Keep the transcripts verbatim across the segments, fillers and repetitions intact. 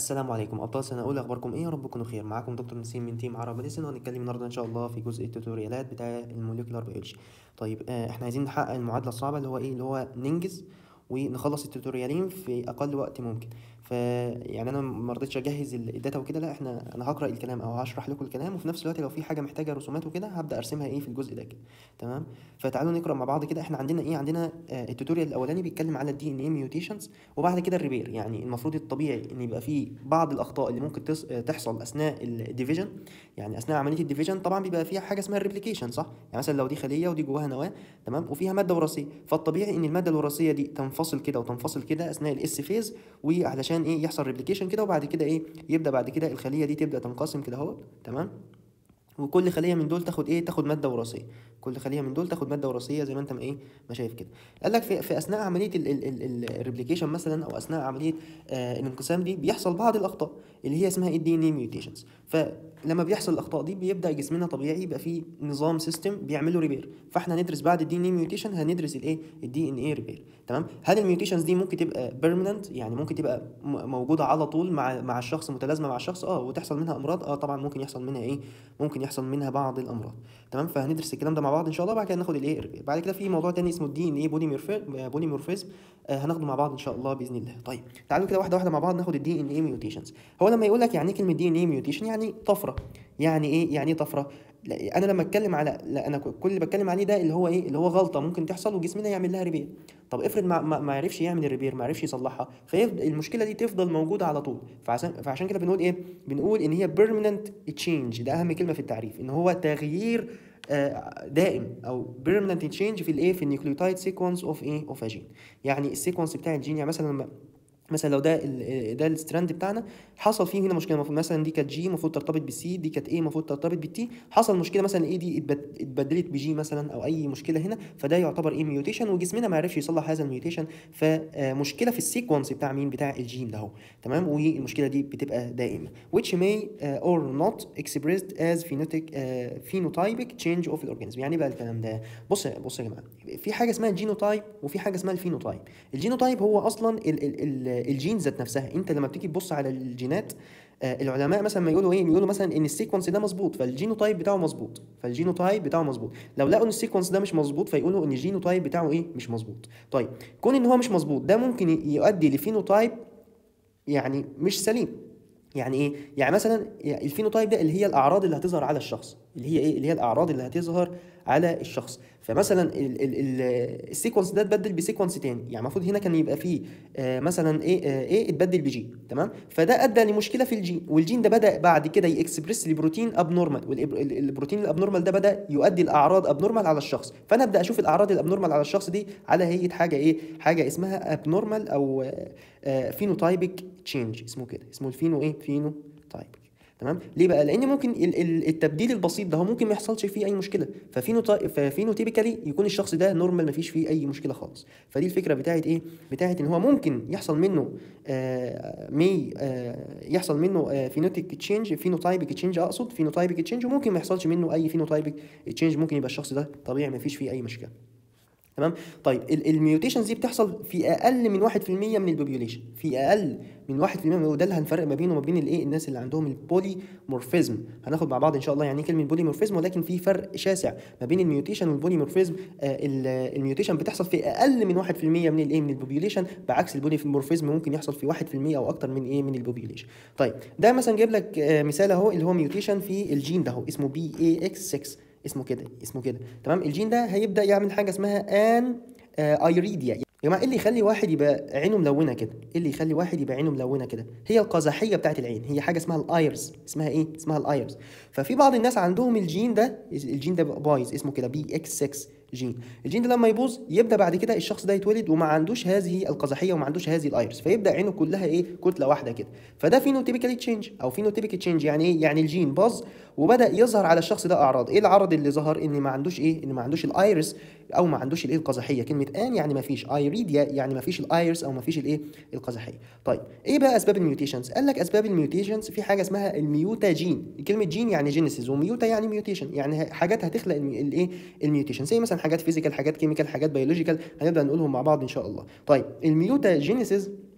السلام عليكم ابطال سنه اولى، اخباركم ايه؟ يا رب تكونوا خير. معاكم دكتور نسيم من تيم عرب ميديسن، وهنتكلم النهارده ان شاء الله في جزء التوتوريالات بتاع الموليكولار بيولوجي. طيب آه احنا عايزين نحقق المعادله الصعبه اللي هو ايه اللي هو ننجز ونخلص التوتوريالين في اقل وقت ممكن. ف يعني انا ما رضيتش اجهز ال- الداتا وكده، لا احنا انا هقرا الكلام او هشرح لكم الكلام، وفي نفس الوقت لو في حاجه محتاجه رسومات وكده هبدا ارسمها ايه في الجزء ده كده. تمام. فتعالوا نقرا مع بعض كده. احنا عندنا ايه؟ عندنا آه التوتوريال الاولاني بيتكلم على الدي ان اي ميوتيشنز، وبعد كده الريبير. يعني المفروض الطبيعي ان يبقى فيه بعض الاخطاء اللي ممكن تص... تحصل اثناء الديفيجن. يعني اثناء عمليه الديفيجن طبعا بيبقى فيها حاجه اسمها الريبليكيشن، صح؟ يعني مثلا لو دي خليه ودي جواها نواه، تمام، وفيها ماده وراثيه، فالطبيعي ان الماده الوراثيه دي تنفصل كده وتنفصل كده اثناء الاس فيز، وعلشان ايه يحصل ريبليكيشن كده، وبعد كده ايه يبدا بعد كده الخليه دي تبدا تنقسم كده اهو. تمام. وكل خليه من دول تاخد ايه؟ تاخد ماده وراثيه. كل خليه من دول تاخد ماده وراثيه زي ما انت ما ايه ما شايف كده. قال لك في, في اثناء عمليه الريبليكيشن مثلا، او اثناء عمليه آه الانقسام دي بيحصل بعض الاخطاء اللي هي اسمها الدي ان اي ميوتيشنز. فلما بيحصل الاخطاء دي بيبدا جسمنا طبيعي يبقى فيه نظام سيستم بيعمله ريبير. فاحنا هندرس بعد الدي ان اي ميوتيشن هندرس الايه؟ الدي ان اي ريبير. تمام. هل الميوتيشنز دي ممكن تبقى بيرمننت؟ يعني ممكن تبقى م- موجوده على طول مع مع الشخص، متلازمه مع الشخص، اه وتحصل منها امراض؟ اه طبعا ممكن يحصل منها ايه؟ ممكن يحصل منها بعض الامراض. تمام. فهندرس الكلام ده مع بعض ان شاء الله. بعد كده ناخد الايه بعد كده في موضوع تاني اسمه الدي ان ايه بوليمورفيزم. آه هناخده مع بعض ان شاء الله باذن الله. طيب تعالوا كده واحده واحده مع بعض ناخد الدي ان ايه ميوتيشنز. هو لما يقول لك يعني ايه كلمه دي ان ايه ميوتيشن؟ يعني طفره. يعني ايه يعني ايه طفره؟ لا انا لما اتكلم على لا انا كل اللي بتكلم عليه ده اللي هو ايه اللي هو غلطه ممكن تحصل وجسمنا يعمل لها ريبير. طب افرض ما ما ما عرفش يعمل الريبير، ما عرفش يصلحها، فالمشكله دي تفضل موجوده على طول. فعشان فعشان كده بنقول ايه؟ بنقول ان هي permanent change. ده اهم كلمه في التعريف، ان هو تغيير آه، دائم او permanent change في الايه في النيوكليوتايد سيكونس اوف ايه اوف جين. يعني السيكونس بتاع الجين، يعني مثلا لما مثلا لو ده ال ده الستراند بتاعنا حصل فيه هنا مشكله، المفروض مثلا دي كانت جي المفروض ترتبط بالسي، دي كانت ايه المفروض ترتبط بالتي، حصل مشكله مثلا ايه دي اتبد- اتبدلت بجي مثلا، او اي مشكله هنا، فده يعتبر ايه ميوتيشن، وجسمنا ما عرفش يصلح هذا الميوتيشن، فمشكله في السيكونس بتاع مين؟ بتاع الجين ده اهو. تمام. والمشكله دي بتبقى دائمه which may uh, or not expressed as phenotypic uh, phenotypic change of the organism. يعني إيه بقى الكلام ده؟ بص بص يا جماعه، في حاجه اسمها الجينوتايب وفي حاجه اسمها الفينوتايب. الجينوتايب هو اصلا ال ال ال الجين ذات نفسها. انت لما بتيجي تبص على الجينات، آه، العلماء مثلا ما يقولوا ايه؟ يقولوا مثلا ان السيكونس ده مظبوط، فالجينوتايب بتاعه مظبوط، فالجينوتايب بتاعه مظبوط. لو لقوا ان السيكونس ده مش مظبوط فيقولوا ان الجينوتايب بتاعه ايه؟ مش مظبوط. طيب كون ان هو مش مظبوط ده ممكن يؤدي لفينوتايب يعني مش سليم. يعني ايه؟ يعني مثلا الفينوتايب ده اللي هي الاعراض اللي هتظهر على الشخص، اللي هي ايه اللي هي الاعراض اللي هتظهر على الشخص. فمثلا ال ال ال السيكونس ده اتبدل بسيكونس تاني. يعني المفروض هنا كان يبقى فيه آه مثلا ايه آه ايه اتبدل بجي. تمام. فده ادى لمشكله في الجين، والجين ده بدا بعد كده يكسبرس لبروتين ابنورمال، والبروتين الابنورمال ده بدا يؤدي لاعراض ابنورمال على الشخص. فانا ابدا اشوف الاعراض الابنورمال على الشخص دي على هيئه حاجه ايه حاجه اسمها ابنورمال او فينوتايبك تشينج. اسمه كده، اسمه الفينو ايه فينو تايبك. تمام. ليه بقى؟ لان ممكن ال- ال- التبديل البسيط ده هو ممكن ما يحصلش فيه اي مشكله، ففينو ففينو تيبيكالي يكون الشخص ده نورمال، ما فيش فيه اي مشكله خالص. فدي الفكره بتاعت ايه بتاعت ان هو ممكن يحصل منه آه مي آه يحصل منه فينوتيك تشينج، فينوتايبك تشينج، اقصد فينوتايبك تشينج، وممكن ما يحصلش منه اي فينوتايبك تشينج، ممكن يبقى الشخص ده طبيعي ما فيش فيه اي مشكله. تمام. طيب الميوتيشنز دي بتحصل في اقل من واحد في المية من البوبيوليشن، في اقل من واحد في المية، وده اللي هنفرق ما بينه وما بين الايه الناس اللي عندهم البولي مورفيزم. هناخد مع بعض ان شاء الله يعني ايه كلمه بولي مورفيزم، ولكن في فرق شاسع ما بين الميوتيشن والبولي مورفيزم. آه الميوتيشن بتحصل في اقل من واحد في المية من الايه من البوبيوليشن، بعكس البولي مورفيزم ممكن يحصل في واحد في المية او اكتر من ايه من البوبيوليشن. طيب ده مثلا جايب لك آه مثال اهو، اللي هو ميوتيشن في الجين ده اهو اسمه بي اي اكس ستة. اسمه كده اسمه كده تمام. الجين ده هيبدا يعمل حاجه اسمها ان آه ايريديا. يا جماعه ايه اللي يخلي واحد يبقى عينه ملونه كده؟ ايه اللي يخلي واحد يبقى عينه ملونه كده؟ هي القزحيه بتاعت العين، هي حاجه اسمها الايرز. اسمها ايه؟ اسمها الايرز. ففي بعض الناس عندهم الجين ده، الجين ده بايظ، اسمه كده بي اكس ستة جين. الجين ده لما يبوظ يبدا بعد كده الشخص ده يتولد وما عندوش هذه القزحيه وما عندوش هذه الايرز، فيبدا عينه كلها ايه كتله واحده كده. فده فينوتيبيكالي تشينج او فينوتيبيك تشينج. يعني ايه؟ يعني الجين باظ وبدا يظهر على الشخص ده اعراض. ايه الاعراض اللي ظهر؟ ان ما عندوش ايه ان ما عندوش الايرس، او ما عندوش الايه القزحيه. كلمه ان يعني ما فيش، ايريديا يعني ما فيش الايرس او ما فيش الايه القزحيه. طيب ايه بقى اسباب الميوتيشنز؟ قال لك اسباب الميوتيشنز في حاجه اسمها الميوتاجين. كلمه جين يعني جينيسيس، وميوتا يعني ميوتيشن، يعني حاجات هتخلق الايه الميوتيشن، زي مثلا حاجات فيزيكال، حاجات كيميكال، حاجات بيولوجيكال، هنبدا نقولهم مع بعض ان شاء الله. طيب الميوتاجينيسيس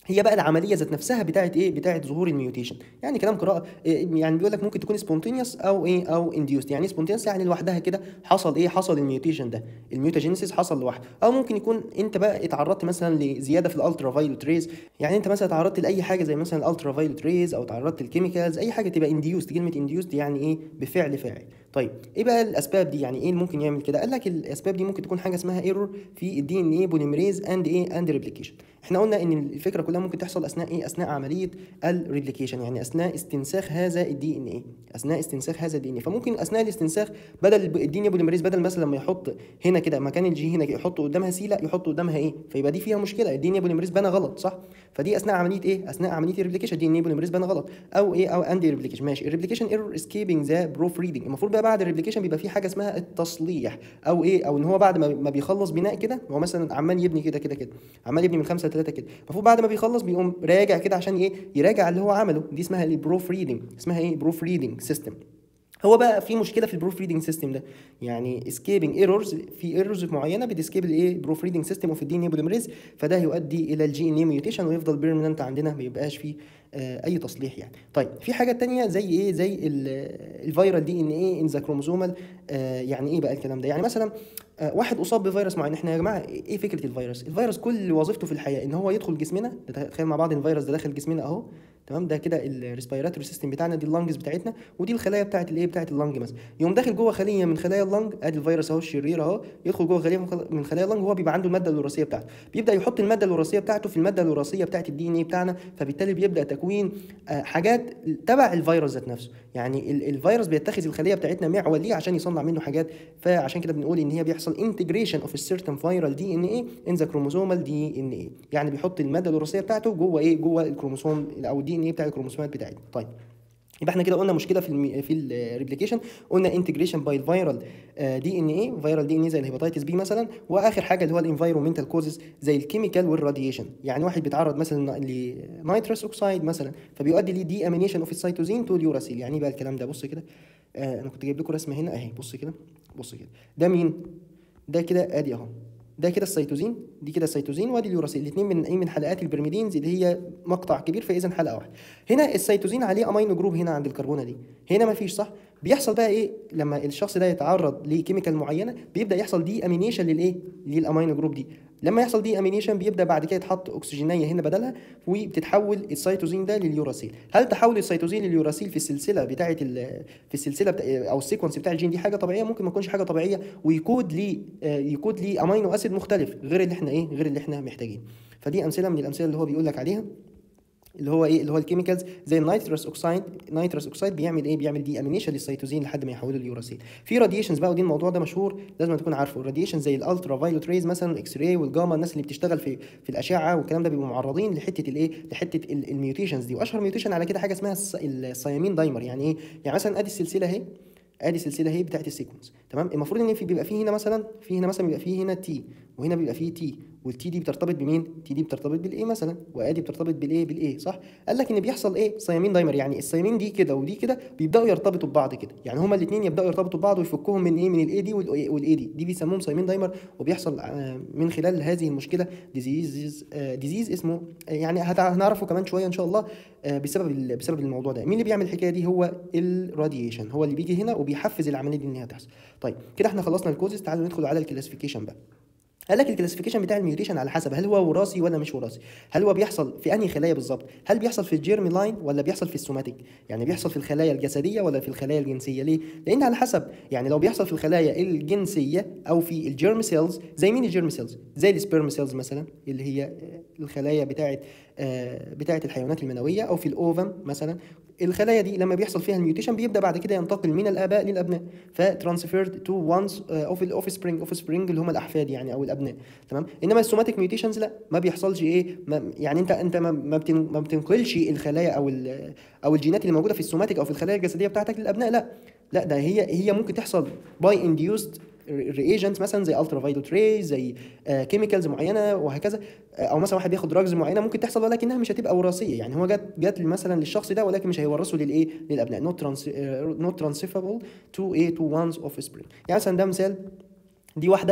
هي بقى العمليه ذات نفسها بتاعه ايه، بتاعه ظهور الميوتيشن. يعني كلام قراءه إيه، يعني بيقول لك ممكن تكون سبونتينيوس او ايه او انديوست. يعني سبونتينيوس يعني لوحدها كده حصل ايه، حصل الميوتيشن ده، الميوتاجينيسيس حصل لوحده. او ممكن يكون انت بقى اتعرضت مثلا لزياده في الالترا فايلوت ريز، يعني انت مثلا اتعرضت لاي حاجه زي مثلا الالترا فايلوت ريز، او تعرضت للكيميكالز، اي حاجه تبقى انديوست. كلمه انديوست يعني ايه، بفعل فاعل. طيب ايه بقى الاسباب دي، يعني ايه اللي ممكن يعمل كده؟ قال لك الاسباب دي ممكن تكون حاجه اسمها ايرور في الدي ان ايه بوليمريز اند ايه اند ريبليكيشن. احنا قلنا ان الفكره كلها ممكن تحصل اثناء ايه، اثناء عمليه الريبليكيشن، يعني اثناء استنساخ هذا الدي ان ايه، اثناء استنساخ هذا الدي ان ايه. فممكن اثناء الاستنساخ بدل الدي ان ايه بوليمريز، بدل مثلا لما يحط هنا كده مكان الجي هنا يحط قدامها سي، لا يحط قدامها ايه، فيبقى دي فيها مشكله، الدي ان ايه بوليمريز بنى غلط، صح؟ فدي اثناء عمليه ايه، اثناء عمليه الريبليكيشن الدي ان ايه بوليمريز بنى غلط، او ايه او اندي ريبليكيشن. ماشي، الريبليكيشن ايرور اسكيبنج ذا بروف ريدنج. المفروض بقى بعد الريبليكيشن بيبقى في حاجه اسمها التصليح، او ايه، او ان هو بعد ما بيخلص بناء كده، هو مثلا عمال يبني كده كده كده، عمال يبني من خمسة لثلاثة كده، المفروض بعد ما بيخلص بيقوم راجع كده عشان ايه، يراجع اللي هو عمله. دي اسمها البروف ريدنج، اسمها ايه، بروف ريدنج سيستم. هو بقى في مشكله في البروف ريدنج سيستم ده، يعني اسكيبنج ايرورز، في ايرورز معينه بتسكيب الايه، بروف ريدنج سيستم اوف الدي ان اي بوليمريز، فده يؤدي الى الجي ان اي ميوتيشن، ويفضل بيرمننت عندنا، ما يبقاش فيه آه اي تصليح يعني. طيب في حاجه تانية زي ايه، زي الفيرال دي ان اي ان ذا كروموزومال. آه يعني ايه بقى الكلام ده؟ يعني مثلا آه واحد اصاب بفيروس معين. احنا يا جماعه ايه فكره الفيروس؟ الفيروس كل وظيفته في الحياه ان هو يدخل جسمنا. تخيل مع بعض الفيروس ده داخل جسمنا اهو، تمام، ده كده الريسبيراتوري سيستم بتاعنا، دي اللنجز بتاعتنا، ودي الخلايا بتاعت الايه، بتاعت اللنج مثلا. يقوم داخل جوه خليه من خلايا اللنج، ادي الفيروس اهو الشرير اهو، يدخل جوه خليه من خلايا اللنج، وهو بيبقى عنده الماده الوراثيه بتاعته، بيبدا يحط الماده الوراثيه بتاعته في الماده الوراثيه بتاعت الدي ان ايه بتاعنا، فبالتالي بيبدا تكوين آه حاجات تبع الفيروس ذات نفسه. يعني الفيروس بيتخذ الخليه بتاعتنا معول ليه عشان يصنع منه حاجات. فعشان كده بنقول ان هي بيحصل انتجريشن اوف السيرتن فيرال دي ان ايه ان ذا كروموزومال دي ان ايه، يعني بيحط الماده الوراثيه بتاعته جوه ايه، جوه الكروموسوم او الدي ان ايه بتاع الكروموسومات بتاعتنا. طيب يبقى احنا كده قلنا مشكله في المي... في الريبليكيشن، قلنا انتجريشن باي الفيرال دي ان ايه، فيرال دي ان ايه زي الهيباتيتس بي مثلا، واخر حاجه اللي هو الانفايرمنتال كوزز زي الكيميكال والراديشن. يعني واحد بيتعرض مثلا لنيتروس اوكسايد مثلا، فبيؤدي لي دي امينيشن اوف السيتوزين تو اليوراسيل. يعني ايه بقى الكلام ده؟ بص كده، آه انا كنت جايب لكم رسمه هنا اهي، بص كده، بص كده، ده مين؟ ده كده ادي اهو، ده كده السيتوزين، دي كده السيتوزين، وادي اليوراسيل، الاثنين من ايه، من حلقات البرميدينز اللي هي مقطع كبير، فاذا حلقه واحده. هنا السيتوزين عليه امينو جروب هنا عند الكربونه دي، هنا ما فيش، صح؟ بيحصل بقى ايه لما الشخص ده يتعرض لكيميكال معينه؟ بيبدا يحصل دي امينيشن للايه، للامينو جروب دي. لما يحصل دي امينيشن بيبدا بعد كده يتحط اكسجينيه هنا بدلها، وبتتحول السيتوزين ده لليوراسيل. هل تحول السيتوزين لليوراسيل في السلسله بتاعه في السلسله بتاع او السيكونس بتاع الجين دي حاجه طبيعيه؟ ممكن ما تكونش حاجه طبيعيه، ويكود لي يكود لي امينو اسيد مختلف غير اللي احنا ايه، غير اللي احنا محتاجين. فدي امثله من الامثله اللي هو بيقول لك عليها، اللي هو ايه، اللي هو الكيميكالز زي النيتروس اوكسايد. نيتروس اوكسايد بيعمل ايه، بيعمل دي امينيشن للسيتوزين لحد ما يحوله لليوراسيل. في راديشنز بقى، ودي الموضوع ده مشهور لازم تكون عارفه، الراديشن زي الالترا فايلوت ريز مثلا، الاكس راي والجاما، الناس اللي بتشتغل في في الاشعه والكلام ده بيبقوا معرضين لحته الايه، لحته الميوتيشنز دي. واشهر ميوتيشن على كده حاجه اسمها الثيامين دايمر. يعني ايه؟ يعني مثلا ادي السلسله اهي، ادي السلسله اهي بتاعت السيكونس، تمام. المفروض ان في بيبقى فيه هنا مثلا، في هنا مثلا بيبقى فيه هنا تي، وهنا بيبقى فيه تي، والتي دي بترتبط بمين؟ تي دي بترتبط بالايه مثلا، وادي بترتبط بالايه، بالايه، صح؟ قال لك ان بيحصل ايه، ثيامين دايمر. يعني الثيامين دي كده ودي كده بيبداوا يرتبطوا ببعض كده، يعني هما الاثنين يبداوا يرتبطوا ببعض ويفكوهم من ايه، من الاي دي والاي دي، دي بيسموهم ثيامين دايمر. وبيحصل من خلال هذه المشكله ديزيز ديزيز اسمه، يعني هنعرفه كمان شويه ان شاء الله، بسبب بسبب الموضوع ده. مين اللي بيعمل الحكايه دي؟ هو الراديشن، هو اللي بيجي هنا وبيحفز العمليه دي ان هي تحصل. طيب كده احنا خلصنا الكوزز، تعالوا ندخل على الكلاسيفيكيشن بقى. قال لك الكلاسيفيكيشن بتاع الميوتيشن على حسب هل هو وراثي ولا مش وراثي، هل هو بيحصل في انهي خلايا بالظبط، هل بيحصل في الجيرم لاين ولا بيحصل في السوماتيك، يعني بيحصل في الخلايا الجسديه ولا في الخلايا الجنسيه. ليه؟ لان على حسب، يعني لو بيحصل في الخلايا الجنسيه او في الجيرم سيلز، زي مين الجيرم سيلز؟ زي السبيرم سيلز مثلا، اللي هي الخلايا بتاعه بتاعه الحيوانات المنويه، او في الاوفم مثلا. الخلايا دي لما بيحصل فيها الميوتيشن بيبدا بعد كده ينتقل من الاباء للابناء، فترانسفيرد تو وانز اوف الاوف سبرينج، اوف سبرينج اللي هم الاحفاد يعني او الابناء، تمام. انما السوماتيك ميوتيشنز لا، ما بيحصلش ايه، ما يعني انت انت ما ما بتنقلش الخلايا او او الجينات اللي موجوده في السوماتيك او في الخلايا الجسديه بتاعتك للابناء، لا لا، ده هي هي ممكن تحصل باي انديوست ريجنتس مثلا زي الترا فايلوت ريز، زي كيميكالز معينه وهكذا، او مثلا واحد بياخد دراجز معينه ممكن تحصل، ولكنها مش هتبقى وراثيه. يعني هو جت جت مثلا للشخص ده، ولكن مش هيورثه للايه، للابناء. نوت ترانس نوت ترانسفيربل تو ايه تو وانز اوف سبرينج. يعني مثلا ده مثال، دي واحده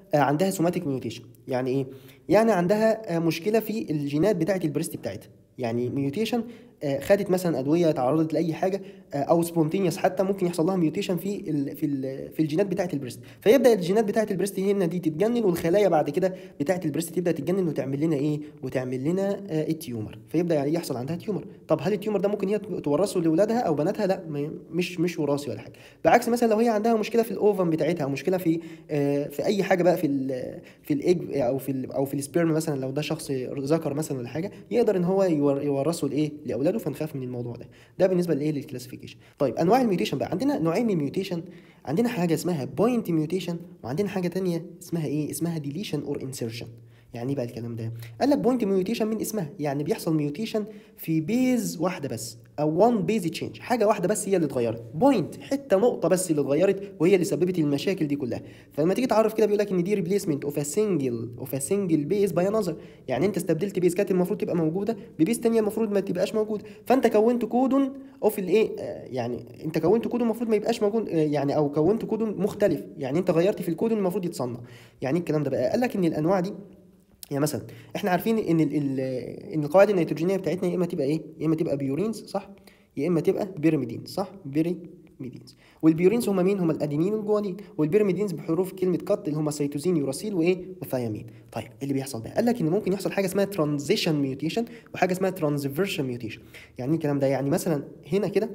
آه، عندها سوماتيك ميوتيشن. يعني ايه؟ يعني عندها آه، مشكله في الجينات بتاعه البريست بتاعتها، يعني ميوتيشن، خدت مثلا ادويه، تعرضت لاي حاجه، آه، او سبونتينيوس حتى ممكن يحصل لها ميوتيشن في ال في ال في الجينات بتاعه البريست، فيبدا الجينات بتاعه البريست هنا دي تتجنن، والخلايا بعد كده بتاعه البريست تبدا تتجنن وتعمل لنا ايه؟ وتعمل لنا آه، التيومر، فيبدا يعني يحصل عندها تيومر. طب هل التيومر ده ممكن هي تورثه لاولادها او بناتها؟ لا، ما- مش مش وراثي ولا حاجه. بعكس مثلا لو هي عندها مشكله في الاوفم بتاعتها، او مشكله في آه، في اي حاجه بقى في ال في الايج او في ال او في السبيرم مثلا، لو ده شخص ذكر مثلا ولا حاجه، يقدر ان هو يور- يورثه لايه؟ لاولاده، فنخاف من الموضوع ده. ده بالنسبه لايه؟ للكلاسيفيكيشن. طيب انواع الميوتيشن بقى، عندنا نوعين من الميوتيشن، عندنا حاجه اسمها بوينت ميوتيشن، وعندنا حاجه تانية اسمها ايه؟ اسمها ديليشن اور انسيرشن. يعني ايه بقى الكلام ده؟ قال لك بوينت ميوتيشن من اسمها، يعني بيحصل ميوتيشن في بيز واحده بس، او وان بيز تشينج، حاجه واحده بس هي اللي اتغيرت، بوينت، حته نقطه بس اللي اتغيرت، وهي اللي سببت المشاكل دي كلها. فلما تيجي تعرف كده بيقول لك ان دي ريبليسمنت اوف ا سنجل اوف ا سنجل بيز باي انذر، يعني انت استبدلت بيز كانت المفروض تبقى موجوده ببيز ثانيه المفروض ما تبقاش موجوده، فانت كونت كودون اوف الايه، آه، يعني انت كونت كودون المفروض ما يبقاش موجود، آه، يعني او كونت كودون مختلف، يعني انت غيرت في الكودون المفروض يتصنع. يعني إيه الكلام ده بقى؟ قال لك ان الانواع دي، يعني مثلا احنا عارفين ان ال ال ان القواعد النيتروجينيه بتاعتنا يا اما تبقى ايه؟ يا اما تبقى بيورينز، صح؟ يا اما تبقى بيرميدينز، صح؟ بيرميدينز. والبيورينز هم مين؟ هم الادينين والجوانين. والبيرميدينز بحروف كلمه قط اللي هم سيتوزين، يوراسيل، وايه؟ وثيامين. طيب ايه اللي بيحصل ده؟ قال لك ان ممكن يحصل حاجه اسمها ترانزيشن ميوتيشن، وحاجه اسمها ترانسفيرشن ميوتيشن. يعني ايه الكلام ده؟ يعني مثلا هنا كده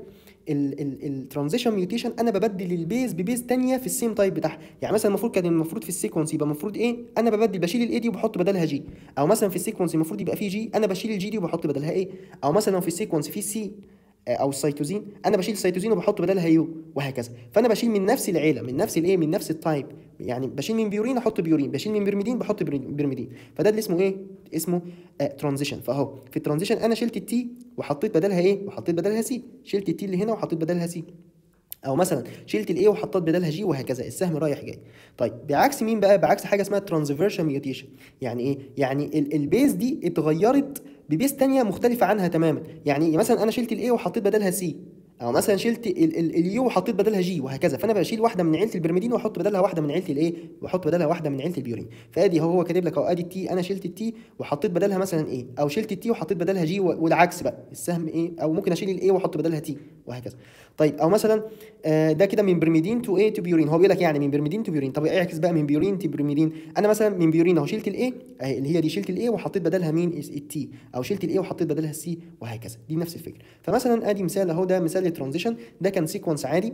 الترانزيشن ميوتيشن انا ببدل البيز ببيز تانية في السيم تايب بتاعها، يعني مثلا المفروض كان المفروض في السيكونس يبقى المفروض ايه؟ انا ببدل بشيل الاي دي وبحط بدلها جي، او مثلا في السيكونس المفروض يبقى فيه جي، انا بشيل الجي دي وبحط بدلها ايه، او مثلا لو في السيكونس فيه سي او السيتوزين، انا بشيل السيتوزين وبحط بدلها يو، وهكذا. فانا بشيل من نفس العيله، من نفس الايه، من نفس التايب، يعني بشيل من بيورين احط بيورين، بشيل من بيرميدين بحط بيرميدين، فده اللي اسمه ايه؟ اسمه آه ترانزيشن. فاهو في الترانزيشن انا شلت التي وحطيت بدلها ايه؟ وحطيت بدلها سي، شلت التي اللي هنا وحطيت بدلها سي، او مثلا شلت الايه وحطيت بدلها جي، وهكذا، السهم رايح جاي. طيب بعكس مين بقى؟ بعكس حاجه اسمها ترانسفيرشن ميوتيشن. يعني ايه؟ يعني ال- البيز دي اتغيرت ببيز تانية مختلفه عنها تماما. يعني مثلا انا شلت الايه وحطيت بدلها سي، او مثلا شلت ال- ال- اليو وحطيت بدلها جي، وهكذا. فانا بشيل واحده من عيله البرميدين واحط بدلها واحده من عيله الايه، واحط بدلها واحده من عيله البيورين. فادي هو هو كاتب لك اهو، ادي التي انا شلت التي وحطيت بدلها مثلا ايه، او شلت التي وحطيت بدلها جي، و- والعكس بقى السهم ايه، او ممكن اشيل الايه واحط بدلها تي، وهكذا. طيب او مثلا آه، ده كده من برميدين تو ايه تو بيورين، هو بيقول لك يعني من برميدين تو بيورين. طب اعكس بقى من بيورين تو برميدين، انا مثلا من بيورين اهو شلت الايه اهي اللي هي دي، شلت الايه وحطيت بدلها مين؟ التي، او شلت الايه وحطيت بدلها السي، وهكذا. دي نفس الفكره. فمثلا ادي مثال اهو، ده مثال للترانزيشن، ده كان سيكونس عادي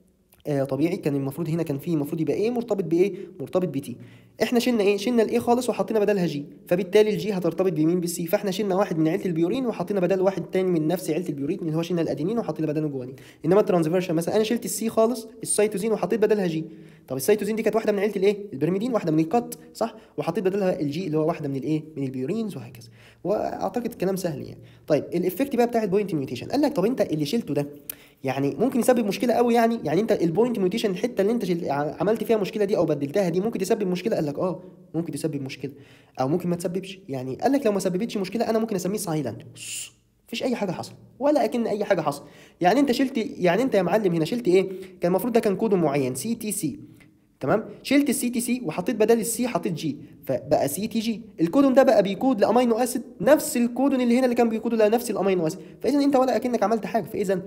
آه طبيعي، كان المفروض هنا كان فيه المفروض يبقى ايه مرتبط بايه؟ مرتبط بتي. احنا شلنا ايه؟ شلنا الايه خالص وحطينا بدلها جي، فبالتالي الجي هترتبط بمين؟ بالسي. فاحنا شلنا واحد من عيله البيورين وحطينا بدل واحد تاني من نفس عيله البيورين اللي هو شلنا الادينين وحطينا بدله جوانين. انما الترانسفيرشن مثلا انا شلت السي خالص، السيتوزين، وحطيت بدلها جي. طب السيتوزين دي كانت واحده من عيله الايه؟ البرميدين، واحده من القط، صح؟ وحطيت بدلها الجي اللي هو واحده من الايه؟ من البيورينز، وهكذا. واعتقد الكلام سهل يعني. طيب الايفكت بقى بتاع البوينت ميوتيشن، قال لك طب انت اللي شلته ده يعني ممكن يسبب مشكله قوي، يعني يعني انت البوينت ميوتيشن الحته اللي انت شل... عملت فيها مشكله دي او بدلتها دي ممكن تسبب مشكله؟ قال لك اه ممكن تسبب مشكله، او ممكن ما تسببش. يعني قال لك لو ما سببتش مشكله انا ممكن اسميه سايلنت، مفيش اي حاجه حصل، ولا اكن اي حاجه حصل. يعني انت شلت، يعني انت يا معلم هنا شلت ايه؟ كان المفروض ده كان كود معين سي تي سي، تمام؟ شلت السي تي سي وحطيت بدل السي حطيت جي، فبقى سي تي جي. الكودون ده بقى بيكود لامينو اسيد نفس الكودون اللي هنا اللي كان بيكود لنفس الامينو اسيد، فاذا انت ولا اكنك عملت حاجه، فاذا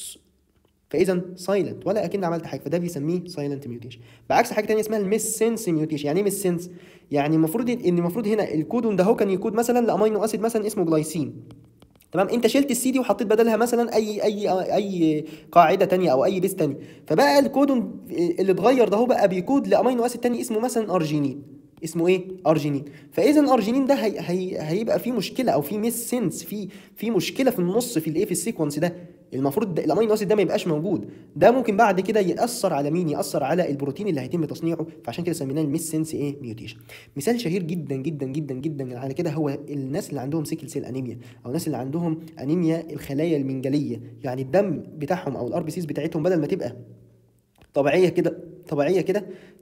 فاذا سايلنت، ولا اكن عملت حاجه، فده بيسميه سايلنت ميوتيشن. بعكس حاجه ثانيه اسمها الميس سنس ميوتيشن. يعني ايه ميس سنس؟ يعني المفروض ان المفروض هنا الكودون ده هو كان يكود مثلا لامينو اسيد مثلا اسمه جلايسين، تمام؟ انت شلت السي دي وحطيت بدلها مثلا اي اي اي قاعده تانية او اي بيس تاني، فبقى الكودون اللي اتغير ده هو بقى بيكود لامينو اسيد تاني اسمه مثلا ارجينين، اسمه ايه؟ ارجينين. فاذا الارجينين ده هي هي هيبقى فيه مشكله، او فيه ميس سنس، في في مشكله في النص في الايه، في السيكونس ده. المفروض الامينو اسيد ده ما يبقاش موجود، ده ممكن بعد كده ياثر على مين؟ ياثر على البروتين اللي هيتم تصنيعه، فعشان كده سميناه الميس سنس ايه؟ ميوتيشن. مثال شهير جدا جدا جدا جدا على كده هو الناس اللي عندهم سيكل سيل انيميا، او الناس اللي عندهم انيميا الخلايا المنجليه، يعني الدم بتاعهم او الار بي سيز بتاعتهم بدل ما تبقى طبيعيه كده، طبيعيه كده،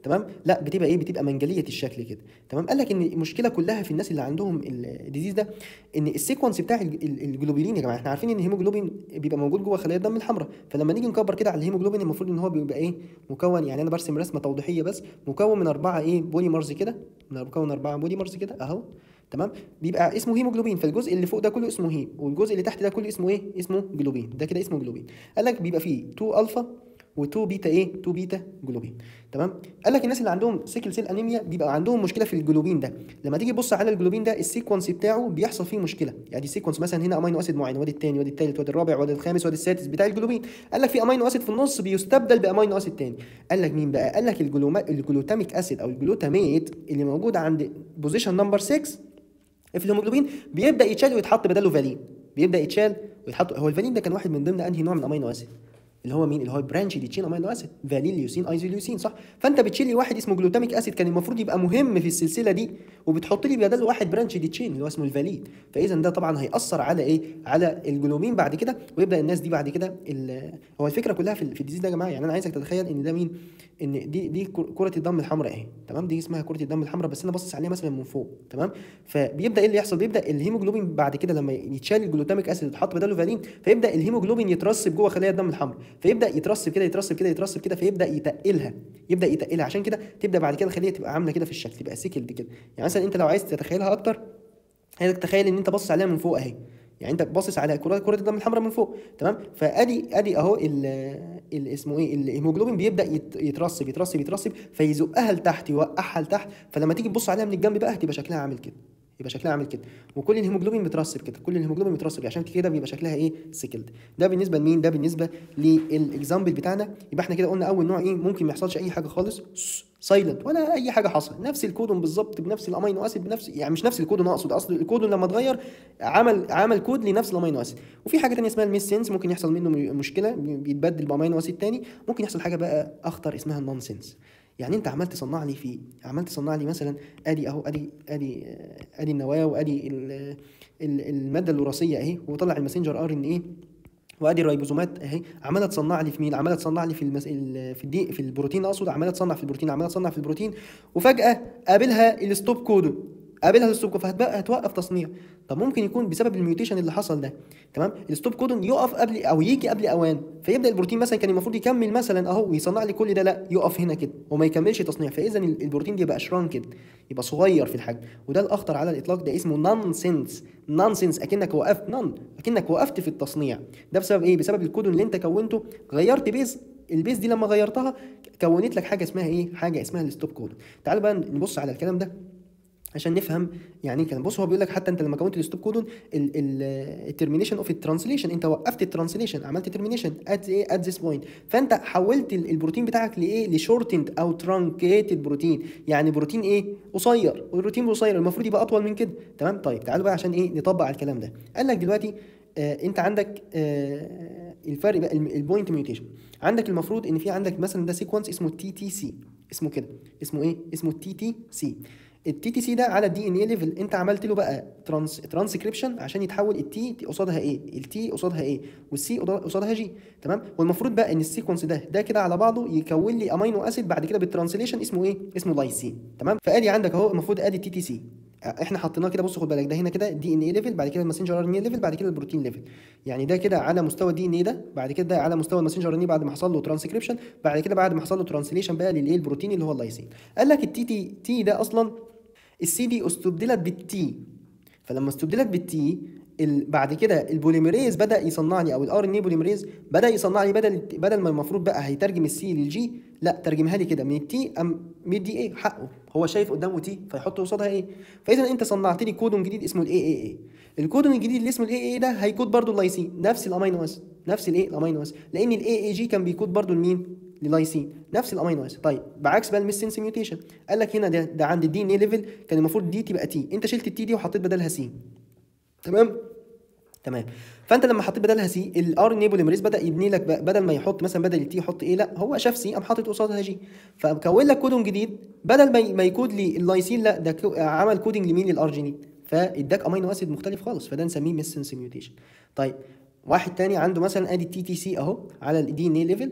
تمام، لا بتبقى ايه، بتبقى منجليه الشكل كده. تمام، قال لك ان المشكله كلها في الناس اللي عندهم الديزيز ده ان السيكونس بتاع الج- ال- الجلوبولين. يا جماعه احنا عارفين ان الهيموجلوبين بيبقى موجود جوه خلايا الدم الحمراء، فلما نيجي نكبر كده على الهيموجلوبين المفروض ان هو بيبقى ايه، مكون، يعني انا برسم رسمه توضيحيه بس، مكون من اربعه ايه بوليمرز كده، من مكون اربعه بوليمرز كده اهو. تمام، بيبقى اسمه هيموجلوبين، فالجزء اللي فوق ده كله اسمه هيم، والجزء اللي تحت ده كله اسمه ايه، اسمه جلوبين، ده كده اسمه جلوبين. قال لك بيبقى فيه اتنين الفا و2 بيتا ايه، اتنين بيتا جلوبين. تمام، قال لك الناس اللي عندهم سيكل سيل انيميا بيبقى عندهم مشكله في الجلوبين ده. لما تيجي تبص على الجلوبين ده السيكونس بتاعه بيحصل فيه مشكله، يعني السيكونس مثلا هنا امينو اسيد معين، وادي الثاني وادي الثالث وادي الرابع وادي الخامس وادي السادس بتاع الجلوبين. قال لك في امينو اسيد في النص بيستبدل بامينو اسيد ثاني. قال لك مين بقى؟ قال لك الجلوما الجلوتاميك اسيد او الجلوتاميت اللي موجود عند بوزيشن نمبر ستة في الهيموجلوبين بيبدا يتشال ويتحط بداله فالين، بيبدا يتشال ويتحط. هو الفالين ده كان واحد من ضمن انهي نوع من امينو اسيد، اللي هو مين، اللي هو برانش دي تشين امينو اسيد، فالين ليوسين ايزوليوسين، صح؟ فانت بتشيل لي واحد اسمه جلوتاميك اسيد كان المفروض يبقى مهم في السلسله دي، وبتحط لي بداله واحد برانش دي تشين اللي هو اسمه الفالين. فاذا ده طبعا هياثر على ايه، على الجلوبين بعد كده، ويبدا الناس دي بعد كده ال- هو الفكره كلها في ال- في الديزيز ده يا جماعه. يعني انا عايزك تتخيل ان ده مين، ان دي دي كر- كره الدم الحمراء اهي. تمام، دي اسمها كره الدم الحمراء، بس انا باصص عليها مثلا من فوق. تمام، فبيبدا ايه اللي يحصل، بيبدا الهيموجلوبين بعد كده لما يتشال الجلوتاميك اسيد ويتحط بداله فالين، فيبدا الهيموجلوبين يترسب جوه خلايا الدم الحمراء، فيبدا يترسب كده يترسب كده يترسب كده، فيبدا يتقلها، يبدا يتقلها، عشان كده تبدا بعد كده الخليه تبقى عامله كده في الشكل، تبقى سيكلد كده. يعني مثلا انت لو عايز تتخيلها اكتر، عايزك تتخيل ان انت باصص عليها من فوق اهي، يعني انت باصص على كره كره الدم الحمراء من فوق. تمام، فادي ادي اهو ال ال- اسمه ايه، الهيموجلوبين بيبدا يت- يترسب يترسب يترسب، فيزقها لتحت يوقعها لتحت، فلما تيجي تبص عليها من الجنب بقى هتبقى شكلها عامل كده، يبقى شكلها عامل كده، وكل الهيموجلوبين مترسب كده، كل الهيموجلوبين مترسب، عشان كده بيبقى شكلها ايه، سيكلد. ده بالنسبه لمين، ده بالنسبه للاكزامبل بتاعنا. يبقى احنا كده قلنا اول نوع ايه، ممكن ما يحصلش اي حاجه خالص، سايلنت ولا اي حاجه حصل، نفس الكودون بالظبط بنفس الامينو اسيد بنفس، يعني مش نفس الكودون اقصد، اصل الكودون لما اتغير عمل عمل كود لنفس الامينو اسيد. وفي حاجه ثانيه اسمها الميس سينس، ممكن يحصل منه م- مشكله بيتبدل بامينو اسيد ثاني. ممكن يحصل حاجه بقى اخطر اسمها النون سينس، يعني انت عمال تصنع لي فيه، عمال تصنع لي مثلا ادي اهو، ادي ادي ادي النواه، وادي ال- ال- الماده الوراثيه اهي، وطلع الماسنجر ار ان ايه، وادي الريبوزومات اهي عماله تصنع لي في مين، عماله تصنع لي في المس... ال- في الدي في البروتين اقصد، عماله تصنع في البروتين، عماله تصنع في البروتين، وفجاه قابلها الستوب كودون، قابلها الستوب كودون، فهتبقى هتوقف تصنيع. طب ممكن يكون بسبب الميوتيشن اللي حصل ده. تمام، الستوب كودون يقف قبل او يجي قبل اوان، فيبدا البروتين مثلا كان المفروض يكمل مثلا اهو ويصنع لي كل ده، لا يقف هنا كده وما يكملش تصنيع، فاذا ال- البروتين يبقى شران كده، يبقى صغير في الحجم. وده الاخطر على الاطلاق، ده اسمه نونسنس، نونسنس، اكنك وقفت نون، اكنك وقفت في التصنيع. ده بسبب ايه، بسبب الكودون اللي انت كونته، غيرت بيز، البيز دي لما غيرتها كونت لك حاجه اسمها ايه، حاجه اسمها الستوب كودون. تعال بقى نبص على الكلام ده عشان نفهم يعني ايه كلام. بص هو بيقول لك حتى انت لما كونت الستوب كودون، الترمينيشن اوف الترانسليشن، انت وقفت الترانسليشن، عملت ترمينيشن ات ايه، ات ذس بوينت، فانت حولت ال- البروتين بتاعك لايه، لشورتند او ترانكيتد بروتين، يعني بروتين ايه، قصير، والبروتين قصير المفروض يبقى اطول من كده. تمام، طيب تعالوا بقى عشان ايه نطبق على الكلام ده. قال لك دلوقتي آه انت عندك آه الفرق بقى البوينت ميوتيشن، عندك المفروض ان في عندك مثلا ده سيكونس اسمه تي تي سي، اسمه كده، اسمه ايه، اسمه تي تي سي. التي تي سي ده على الدي ان اي ليفل انت عملت له بقى ترانس ترانسكريبشن عشان يتحول التي قصادها ايه، التي قصادها ايه، والسي قصادها جي. تمام، والمفروض بقى ان السيكونس ده ده كده على بعضه يكون لي امينو اسيد بعد كده بالترانسليشن اسمه ايه، اسمه لايسين. تمام، فادي عندك اهو المفروض ادي التي تي سي احنا حطيناه كده. بص خد بالك، ده هنا كده دي ان اي ليفل، بعد كده الماسنجر ار ان اي ليفل، بعد كده البروتين ليفل. يعني ده كده على مستوى دي ان اي، ده بعد كده ده على مستوى الماسنجر ار ان اي بعد ما حصل له ترانسكريبشن، بعد كده بعد ما حصل له ترانسليشن بقى للايه، البروتين اللي هو اللايسين. قال لك التي تي تي ده اصلا السي دي استبدلت بالتي، فلما استبدلت بالتي ال... بعد كده البوليميريز بدا يصنع لي، او الار ان اي بوليميريز بدا يصنع لي، بدل بدل ما المفروض بقى هيترجم السي للجي، لا ترجمها لي كده من التي ام مدي ايه حقه، هو شايف قدامه تي فيحط قصادها ايه. فاذا انت صنعت لي كودون جديد اسمه الاي اي اي، الكودون الجديد اللي اسمه الاي اي ده هيكود برضو اللايسين، نفس الامينو اسيد، نفس الايه الامينو اسيد، لان الاي اي جي كان بيكود برضو لمين، للايسين، نفس الامينو اسيد. طيب بعكس بقى الميسنس ميوتيشن، قال لك هنا ده ده عند الدي ان اي ليفل كان المفروض دي تبقى تي، انت شلت التي دي وحطيت بدلها سي. تمام، تمام، فانت لما حطيت بدلها سي، الار ان اي بوليمريز بدا يبني لك بقى، بدل ما يحط مثلا بدل التي يحط ايه، لا هو شاف سي قام حاطط قصادها جي، فكون لك كودون جديد، بدل ما ما يكود لي اللايسين، لا ده كو- عمل كودنج لمين، للارجينين، فاداك امينو اسيد مختلف خالص، فده نسميه ميسنس ميوتيشن. طيب واحد تاني عنده مثلا ادي التي تي سي اهو على الدي ان اي ليفل،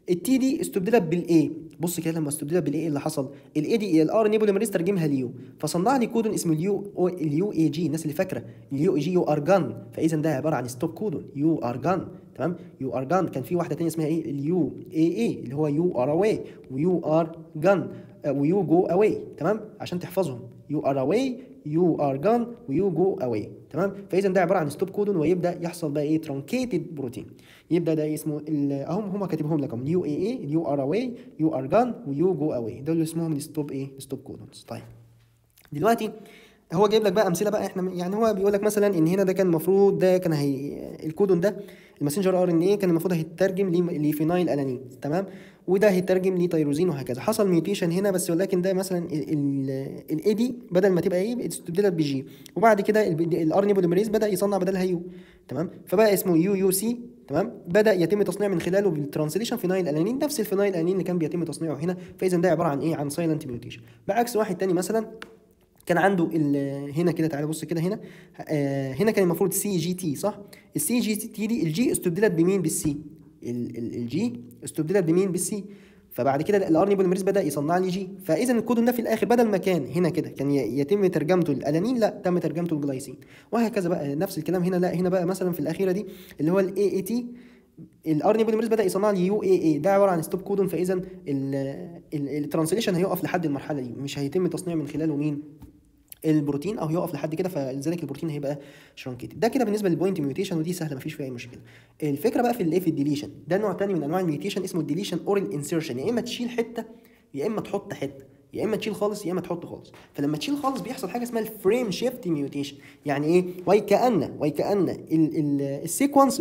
التي دي استبدلت بالاي. بص كده لما استبدلت بالاي اللي حصل، الاي دي الار ان اي بوليمريز ترجمها ليو، فصنع لي كودون اسمه اليو اليو اي جي. الناس اللي فاكره اليو اي جي يو ار جان، فاذا ده عباره عن ستوب كودون يو ار جان. تمام، يو ار جان. كان في واحده ثانيه اسمها ايه؟ اليو اي اي اللي هو يو ار اواي ويو ار جان ويو جو اواي. تمام، عشان تحفظهم يو ار اواي يو ار جان ويو جو اواي. تمام، فاذا ده عباره عن ستوب كودون، ويبدا يحصل بقى ايه؟ ترانكيتد بروتين. يبدا ده اسمه اهم هم كاتبهم لكم يو اي اي يو ار اواي يو ار جان ويو جو اواي، دول اللي اسمهم الستوب ايه؟ ستوب كودونز. طيب دلوقتي هو جايب لك بقى امثله بقى. احنا يعني هو بيقول لك مثلا ان هنا ده كان المفروض ده كان هي الكودون ده الماسنجر ار ان ايه كان المفروض هيترجم لفينايل الانين. تمام، وده هيترجم لتيروزين وهكذا. حصل ميوتيشن هنا بس، ولكن ده مثلا الاي دي بدل ما تبقى ايه استبدلت بجي، وبعد كده الار ان اي بوليمريز بدا يصنع بدلها يو. تمام، فبقى اسمه يو يو سي. تمام، بدا يتم تصنيع من خلاله بالترانسليشن فينايل الانين، نفس الفينايل الانين اللي كان بيتم تصنيعه هنا. فاذا ده عباره عن ايه؟ عن سايلنت ميوتيشن. بعكس واحد تاني مثلا كان عنده هنا كده، تعالى بص كده هنا. آه هنا كان المفروض سي جي تي صح؟ السي جي تي دي الجي استبدلت بمين؟ بالسي. الجي استبدلت بمين؟ بالسي. فبعد كده الار ان اي بوليمريز بدا يصنع لي جي. فاذا الكودون ده في الاخر بدل ما كان هنا كده كان يتم ترجمته للالانين، لا تم ترجمته للجلايسين، وهكذا بقى نفس الكلام هنا. لا هنا بقى مثلا في الاخيره دي اللي هو الاي اي تي، الار ان اي بوليمريز بدا يصنع لي يو اي اي، ده عباره عن ستوب كودون. فاذا الترانسليشن هيقف لحد المرحله دي، مش هيتم تصنيع من خلاله مين؟ البروتين، او يقف لحد كده، فلذلك البروتين هيبقى شرانكيتد. ده كده بالنسبه للبوينت ميوتيشن، ودي سهله مفيش فيها اي مشكله. الفكره بقى في الايه؟ في الديليشن. ده نوع ثاني من انواع الميوتيشن اسمه الديليشن اورال انسيرشن. يا اما تشيل حته يا اما تحط حته، يا اما تشيل خالص يا اما تحط خالص. فلما تشيل خالص بيحصل حاجه اسمها الفريم شيفت ميوتيشن. يعني ايه؟ وكأن وكأن السيكونس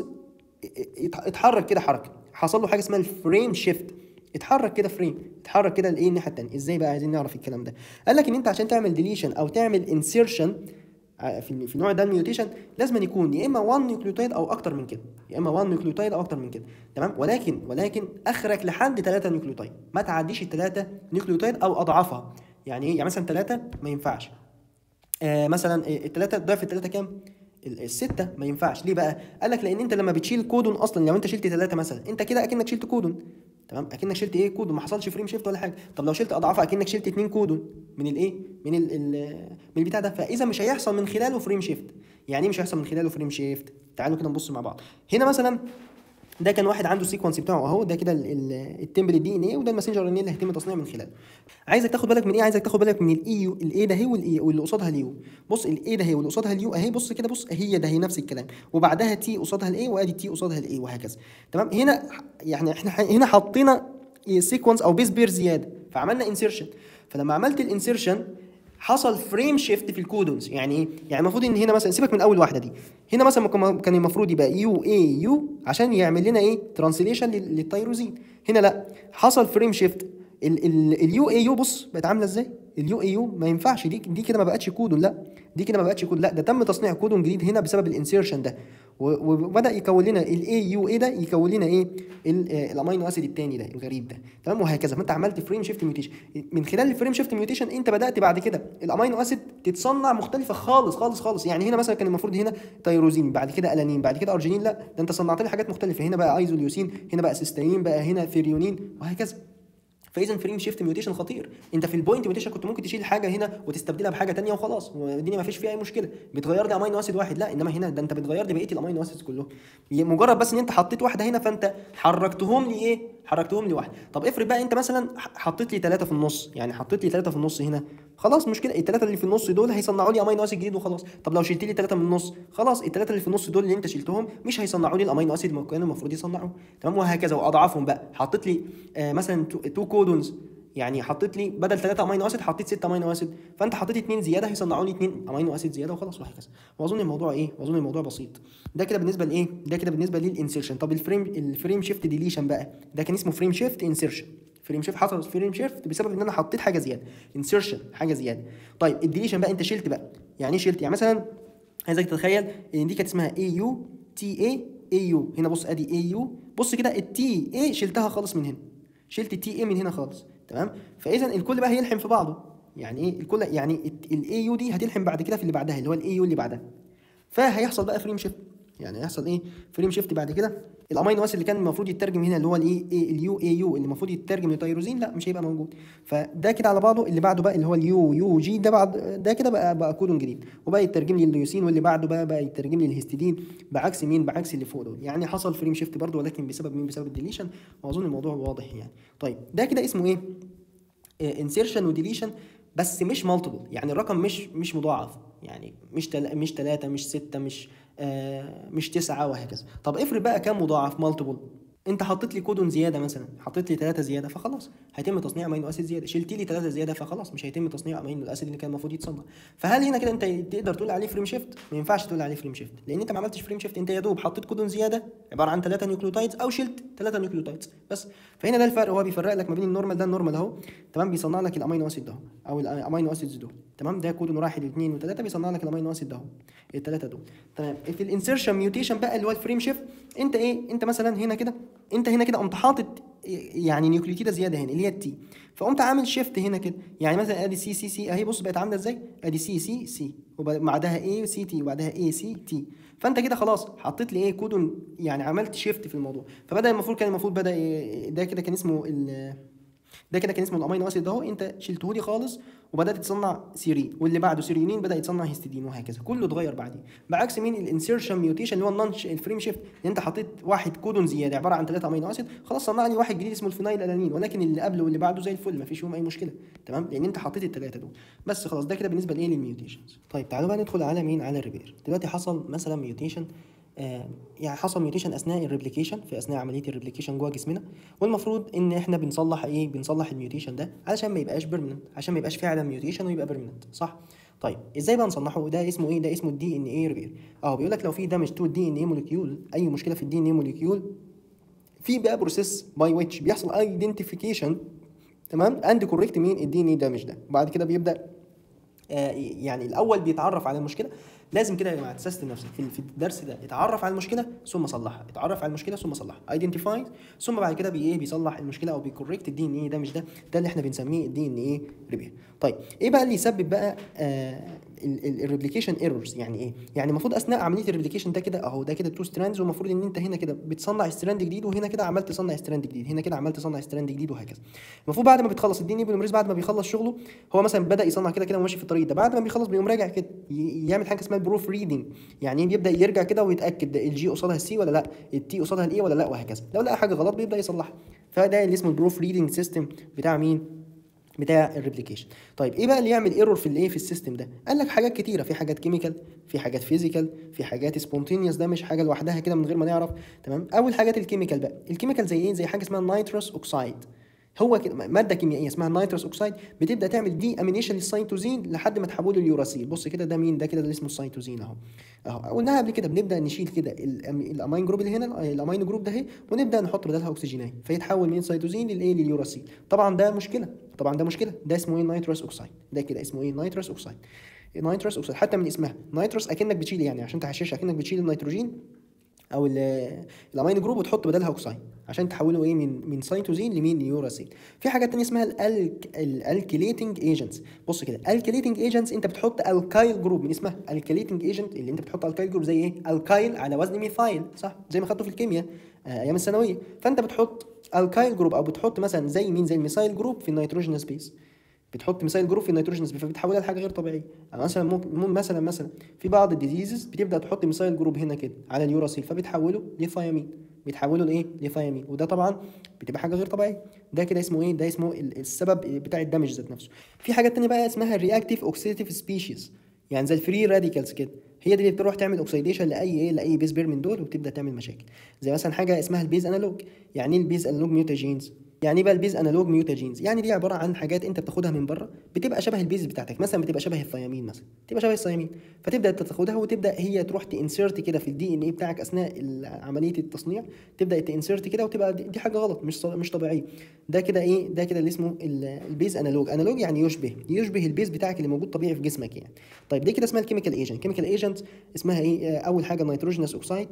اتحرك كده حركه، حصل له حاجه اسمها الفريم شيفت، اتحرك كده فريم، اتحرك كده لايه؟ الناحيه الثانيه. ازاي بقى؟ عايزين نعرف الكلام ده. قال لك ان انت عشان تعمل ديليشن او تعمل انسيرشن في في النوع ده الميوتيشن لازم أن يكون يا اما واحد نيوكليوتايد او اكتر من كده، يا اما واحد نيوكليوتايد او اكتر من كده. تمام، ولكن ولكن اخرك لحد ثلاثة نيوكليوتايد، ما تعديش الثلاثه نيوكليوتايد او اضعافها. يعني ايه؟ يعني مثلا ثلاثة ما ينفعش. آه مثلا الثلاثه ضعف الثلاثه كام؟ الستة ما ينفعش. ليه بقى؟ قال لك لان انت لما بتشيل كودون اصلا، لو انت شلت ثلاثة مثلا انت كده اكنك شلت كودون. تمام، اكنك شلت ايه؟ كودون، ما حصلش فريم شيفت ولا حاجه. طب لو شلت اضعافها اكنك شلت اتنين كودون من الايه؟ من ال ال من البتاع ده. فاذا مش هيحصل من خلاله فريم شيفت. يعني ايه مش هيحصل من خلاله فريم شيفت؟ تعالوا كده نبص مع بعض. هنا مثلا ده كان واحد عنده السيكونس بتاعه اهو، ده كده التمبل الدي ان ايه، وده الماسنجر ار ان ايه اللي هيتم تصنيعه من خلاله. عايزك تاخد بالك من ايه؟ عايزك تاخد بالك من الاي يو، الاي ده هي والاي واللي قصادها اليو. بص الاي ده هي واللي قصادها اليو اهي، بص كده، بص هي ده هي نفس الكلام، وبعدها تي قصادها الاي، وادي تي قصادها الاي، وهكذا. تمام، هنا يعني احنا هنا حطينا سيكونس او بيس بير زياده، فعملنا انسيرشن. فلما عملت الانسيرشن حصل فريم شيفت في الكودونز. يعني ايه؟ يعني المفروض ان هنا مثلا سيبك من اول واحده دي، هنا مثلا كان المفروض يبقى يو اي يو عشان يعمل لنا ايه؟ ترانسليشن للتيروزين. هنا لا، حصل فريم شيفت. اليو اي يو بص بقت عامله ازاي؟ اليو اي يو ما ينفعش، دي دي كده ما بقتش كودون، لا دي كده ما بقتش كودون، لا ده تم تصنيع كودون جديد هنا بسبب الانسيرشن ده، وبدا يكون لنا الاي يو اي ده يكون لنا ايه؟ الامينو اسيد الثاني ده الغريب ده. تمام، وهكذا. فانت عملت فريم شيفت ميوتيشن. من خلال الفريم شيفت ميوتيشن انت بدات بعد كده الامينو اسيد تتصنع مختلفه خالص خالص خالص. يعني هنا مثلا كان المفروض هنا تيروزين، بعد كده الانين، بعد كده ارجينين، لا ده انت صنعت لي حاجات مختلفه. هنا بقى ايزوليوسين، هنا بقى سيستين، بقى هنا ثيريونين، وهكذا. فاذا فريم شيفت ميوتيشن خطير. انت في البوينت ميوتيشن كنت ممكن تشيل حاجه هنا وتستبدلها بحاجه ثانيه وخلاص، والدنيا ما فيش فيها اي مشكله، بتغير لي امينو اسيد واحد. لا، انما هنا ده انت بتغير لي بقيه الامينو اسيدز كلهم، مجرد بس ان انت حطيت واحده هنا فانت حركتهم لي ايه؟ حركتهم لي واحده. طب افرض بقى انت مثلا حطيت لي ثلاثه في النص، يعني حطيت لي ثلاثه في النص هنا، خلاص مشكله، الثلاثه اللي في النص دول هيصنعوا لي امينو اسيد جديد وخلاص. طب لو شلت لي ثلاثه من النص، خلاص الثلاثه اللي في النص دول اللي انت شلتهم مش هيصنعوا لي الامينو اسيد اللي كانوا المفروض يصنعوه. تمام، وهكذا. واضعافهم بقى حطيت لي آه مثلا تو كودونز، يعني حطيت لي بدل ثلاثة امينو اسيد حطيت ستة امينو اسيد، فانت حطيت اثنين زياده هيصنعوا لي اثنين امينو اسيد زياده وخلاص، وهكذا. واظن الموضوع ايه؟ واظن الموضوع بسيط. ده كده بالنسبه لايه؟ ده كده بالنسبه للانسيرشن. طب الفريم الفريم شيفت ديليشن بقى، ده كان اسمه فريم شيفت انسيرشن. فريم شيفت حصل فريم شيفت بسبب ان انا حطيت حاجه زياده، انسيرشن حاجه زياده. طيب الديليشن بقى انت شلت بقى، يعني ايه شلت؟ يعني مثلا عايزك تتخيل ان دي كانت اسمها اي يو تي اي اي يو، هنا بص ادي اي يو، بص كده التي اي شلتها خالص من هنا، شلت التي اي من هنا خالص. تمام، فاذا الكل بقى هيلحم في بعضه. يعني ايه الكل؟ يعني الاي يو دي هتلحم بعد كده في اللي بعدها اللي هو الاي يو اللي بعدها، فهيحصل بقى فريم شيفت. يعني هيحصل ايه فريم شيفت بعد كده. الامينو اسيد اللي كان المفروض يترجم هنا اللي هو الايه اليو اي يو اللي المفروض يترجم لتيروزين، لا مش هيبقى موجود. فده كده على بعضه. اللي بعده بقى اللي هو اليو يو جي ده بعد ده كده بقى بقى كودون جديد، وبقى يترجم لي الليوسين، واللي بعده بقى بقى يترجم لي الهستidine بعكس مين؟ بعكس اللي فوق دول. يعني حصل فريم شيفت برده، ولكن بسبب مين؟ بسبب الديليشن. واظن الموضوع واضح يعني. طيب ده كده اسمه ايه؟ انسيرشن وديليشن، بس مش مالتيبل، يعني الرقم مش مش مضاعف، يعني مش تل... مش ثلاثة مش ستة مش آه مش تسعة وهكذا. طب افرض بقى كام مضاعف مالتيبل؟ انت حطيت لي كودون زياده مثلا، حطيت لي ثلاثة زياده، فخلاص هيتم تصنيع امينو اسيد زياده. شلت لي ثلاثة زياده، فخلاص مش هيتم تصنيع امينو الاسيد اللي كان المفروض يتصنع. فهل هنا كده انت تقدر تقول عليه فريم شيفت؟ ما ينفعش تقول عليه فريم شيفت، لان انت ما عملتش فريم شيفت، انت يا دوب حطيت كودون زياده عباره عن ثلاثة نيوكليوتايدز، او شلت ثلاثة نيوكليوتايدز بس. فهنا ده الفرق، هو بيفرق لك ما بين النورمال، ده النورمال اهو تمام، بيصنع لك الامينو اسيد ده او الامينو اسيدز دول تمام. ده كودون واحد واثنين وثلاثة بيصنع لك الامينو اسيد ده الثلاثه دول تمام. في الانسيرشن ميوتيشن بقى اللي هو الفريم شيفت، انت ايه؟ انت مثلا هنا كده، انت هنا كده قمت حاطط يعني نيوكليوتيده زياده هنا اللي هي التي، فقمت عامل شيفت هنا كده. يعني مثلا ادي سي سي سي اهي، بص بقت عامله ازاي؟ ادي سي سي سي وبعدها اي سي تي وبعدها اي سي تي. فانت كده خلاص حطيت لي ايه؟ كودون، يعني عملت شيفت في الموضوع. فبدا المفروض كان المفروض بدا إيه؟ ده كده كان اسمه ال ده كده كان اسمه الامينو اسيد اهو، انت شلته لي خالص وبدات تصنع سيرين، واللي بعده سيرينين بدا يتصنع هيستidine، وهكذا كله اتغير بعدين. بعكس مين؟ الانسيرشن ميوتيشن اللي هو النون الفريم شيفت، اللي انت حطيت واحد كودون زياده عباره عن ثلاثة امينو اسيد، خلاص صنع لي واحد جديد اسمه الفينايل الانين، ولكن اللي قبله واللي بعده زي الفل، ما فيش فيهم اي مشكله تمام، لان انت حطيت الثلاثه دول بس. خلاص ده كده بالنسبه لايه؟ للميوتيشنز. طيب تعالوا بقى ندخل على مين؟ على الريبير. دلوقتي حصل مثلا ميوتيشن، آه يعني حصل ميوتيشن اثناء الريبليكيشن، في اثناء عمليه الريبليكيشن جوه جسمنا، والمفروض ان احنا بنصلح ايه؟ بنصلح الميوتيشن ده علشان ما يبقاش بيرمننت، عشان ما يبقاش فعلا ميوتيشن ويبقى بيرمننت، صح؟ طيب ازاي بقى نصلحه؟ ده اسمه ايه؟ ده اسمه الدي ان اي ريبير. اه بيقول لك لو في دامج تو الدي ان اي موليكيول، اي مشكله في الدي ان اي موليكيول، في بقى بروسيس باي ويتش بيحصل ايدنتيفيكيشن تمام اند كوريكت مين؟ الدي ان اي دامج ده. وبعد كده بيبدا آه يعني الاول بيتعرف على المشكله. لازم كده يا جماعه تسيستم نفسك في في الدرس ده، اتعرف على المشكله ثم صلحها، اتعرف على المشكله ثم صلحها، ايدنتيفاي، ثم بعد كده بي ايه؟ بيصلح المشكله او بيكوريكت الدي ان اي ده. مش ده ده اللي احنا بنسميه الدي ان اي ريبير. طيب ايه بقى اللي يسبب بقى آه الريبليكيشن ايرورز؟ يعني ايه؟ يعني المفروض اثناء عمليه الريبليكيشن ده كده اهو، ده كده تو ستراندز، والمفروض ان انت هنا كده بتصنع ستراند جديد، وهنا كده عملت تصنع ستراند جديد، هنا كده عملت تصنع ستراند جديد، وهكذا. المفروض بعد ما بتخلص الدي ان اي بوليمريز، بعد ما بيخلص شغله، هو مثلا بدا يصنع كده كده وماشي في الطريق ده، بعد ما بيخلص بيقوم راجع كده يعمل حاجه اسمها البروف ريدنج. يعني بيبدا يرجع كده ويتاكد الجي قصادها السي ولا لا، التي قصادها الاي ولا لا، وهكذا. لو لقى حاجه غلط بيبدا يصلحها. فده اللي اسمه البروف ريدنج سيستم بتاع مين؟ بتاع الريبليكيشن. طيب ايه بقى اللي يعمل ايرور في الايه؟ في السيستم ده؟ قال لك حاجات كتيره، في حاجات كيميكال، في حاجات فيزيكال، في حاجات سبونتينيوس، ده مش حاجه لوحدها كده من غير ما نعرف تمام. اول حاجات الكيميكال بقى، الكيميكال زي ايه؟ زي حاجه اسمها النيتروس اوكسايد. هو كده ماده كيميائيه اسمها النيتروس اوكسايد، بتبدا تعمل دي امينيشن للسيتوزين لحد ما تحوله لليوراسيل. بص كده ده مين؟ ده كده اللي اسمه السيتوزين اهو اهو. قلناها قبل كده، بنبدا نشيل كده الامين جروب اللي هنا، الامين جروب ده اهي، ونبدا نحط بدلها اكسجينيه، فيتحول من سيتوزين للايه؟ لليوراسيل. طبعا ده مشكله، طبعا ده مشكله. ده اسمه ايه؟ نيتروس اوكسايد. ده كده اسمه ايه؟ نيتروس اوكسايد. نيتروس اوكسايد حتى من اسمها نيتروس اكنك بتشيل، يعني عشان تحششها اكنك بتشيل النيتروجين او الامين جروب وتحط بدلها اوكسايد عشان تحوله ايه؟ من من سيتوزين لمين؟ ليوراسيل. في حاجات ثانيه اسمها الالك الالكيليتنج ايجنتس. بص كده الكيليتنج ايجنتس، انت بتحط الكايل جروب من اسمها الكيليتنج ايجنت، اللي انت بتحط الكايل جروب زي ايه؟ الكايل على وزن ميثايل، صح؟ زي ما خدته في الكيمياء آه ايام الثانويه. فانت بتحط الكايل جروب او بتحط مثلا زي مين؟ زي الميثايل جروب في النيتروجين سبيس، بتحط مثال جروب في النيتروجين سبيس، فبتحولها لحاجه غير طبيعيه. مثلا ممكن مثلا مثلا في بعض الديزيزز بتبدا تحط مثال جروب هنا كده على اليوراسيل، فبتحوله لثيامين، بتحوله لايه؟ لثيامين، وده طبعا بتبقى حاجه غير طبيعيه. ده كده اسمه ايه؟ ده اسمه السبب بتاع الدمج ذات نفسه. في حاجات ثانيه بقى اسمها الرياكتيف اوكسيديتيف سبيشيز، يعني زي الفري راديكالز كده، هي دي اللي بتروح تعمل اوكسيديشن لاي ايه؟ لاي بيز بير من دول، وبتبدا تعمل مشاكل. زي مثلا حاجه اسمها البيز انالوج. يعني ايه البيز انالوج ميوتاجينز؟ يعني ايه بقى البيز انالوج ميوتاجينز؟ يعني دي عباره عن حاجات انت بتاخدها من بره، بتبقى شبه البيز بتاعتك، مثلا بتبقى شبه الثيامين، مثلا تبقى شبه الثيامين، فتبدا تاخدها وتبدا هي تروح تانسرت كده في الدي ان اي بتاعك اثناء عمليه التصنيع، تبدا تانسرت كده، وتبقى دي حاجه غلط، مش مش طبيعيه. ده كده ايه؟ ده كده اللي اسمه البيز انالوج. انالوج يعني يشبه يشبه البيز بتاعك اللي موجود طبيعي في جسمك يعني. طيب دي كده اسمها الكيميكال ايجنت. كيميكال ايجنت اسمها ايه؟ اول حاجه النيتروجينوس اوكسايد،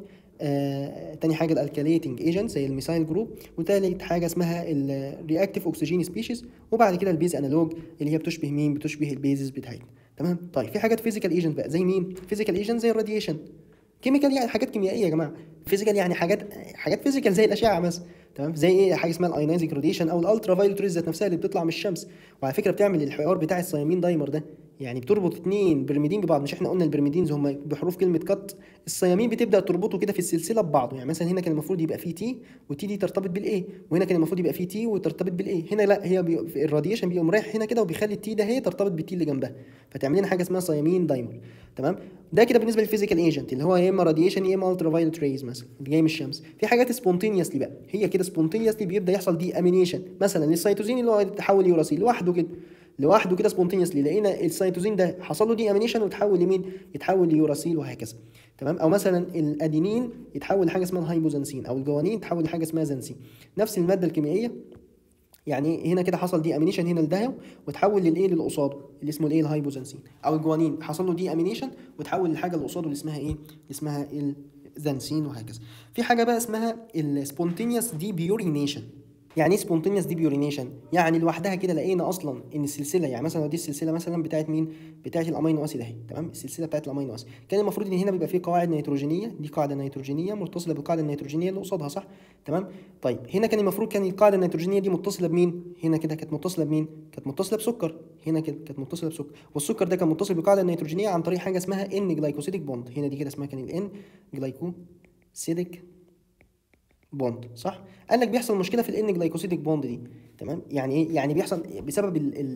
آه، تاني حاجه الالكاليتنج ايجنت زي الميثايل جروب، وتالت حاجه اسمها الرياكتيف اوكسجين سبيشيز، وبعد كده البيز انالوج اللي هي بتشبه مين؟ بتشبه البيزز بتاعتنا، تمام. طيب في حاجات فيزيكال ايجنت بقى زي مين؟ فيزيكال ايجنت زي الراديشن. كيميكال يعني حاجات كيميائيه يا جماعه، فيزيكال يعني حاجات حاجات فيزيكال زي الاشعه مثلا، تمام؟ زي ايه؟ حاجه اسمها الايونايزنج راديشن او الالترا فايولت ريز ذات نفسها اللي بتطلع من الشمس. وعلى فكره بتعمل الحوار بتاع الثيامين دايمر ده، يعني بتربط اتنين برميدين ببعض. مش احنا قلنا البرميدينز هم بحروف كلمه كات؟ الثيامين بتبدا تربطه كده في السلسله ببعضه. يعني مثلا هنا كان المفروض يبقى فيه تي، والتي دي ترتبط بالاي، وهنا كان المفروض يبقى فيه تي وترتبط بالاي. هنا لا، هي بي... الراديشن بيقوم رايح هنا كده وبيخلي التي ده هي ترتبط بالتي اللي جنبها، فتعمل لنا حاجه اسمها ثيامين دايمر، تمام؟ ده كده بالنسبه للفيزيكال ايجنت اللي هو يا اما راديشن يا اما الترا فايولت ريز مثلا اللي جاي من الشمس. في حاجات سبونتينيوسلي بقى، هي كده سبونتينيوسلي بيبدا يحصل دي امينيشن مثلا للسيتوزين اللي هو يتحول ليوراسيل لوحده كده، لوحده كده سبونتينيوسلي لقينا السيتوزين ده حصل له دي امينيشن وتحول لمين؟ يتحول ليوراسيل وهكذا، تمام؟ او مثلا الادينين يتحول لحاجه اسمها الهايبوزنسين، او الجوانين يتحول لحاجه اسمها زنسين، نفس الماده الكيميائيه. يعني هنا كده حصل دي امينيشن هنا لده وتحول للايه اللي قصاده اللي اسمه الايه الهايبوزنسين، او الجوانين حصل له دي امينيشن وتحول للحاجه اللي قصاده اللي اسمها ايه؟ اللي اسمها الزنسين وهكذا. في حاجه بقى اسمها السبونتينيوس دي بيورينيشن. يعني ايه سبونتينيوس دي بيورينيشن؟ يعني لوحدها كده لقينا اصلا ان السلسله، يعني مثلا دي السلسله مثلا بتاعت مين؟ بتاعت الامينو اسيد اهي، تمام؟ السلسله بتاعت الامينو اسيد كان المفروض ان هنا بيبقى فيه قواعد نيتروجينيه، دي قاعده نيتروجينيه متصله بالقاعده النيتروجينيه اللي قصادها، صح؟ تمام؟ طيب هنا كان المفروض كان القاعده النيتروجينيه دي متصله بمين؟ هنا كده كانت متصله بمين؟ كانت متصله بسكر، هنا كده كانت متصله بسكر، والسكر ده كان متصل بالقاعده النيتروجينيه عن طريق حاجه اسمها ان جلايكوسيديك بوند. هنا دي كده اسمها كان الان جلايكوسيديك بوند، صح؟ قال لك بيحصل مشكله في الان جلايكوسيديك بوند دي، تمام؟ يعني ايه؟ يعني بيحصل بسبب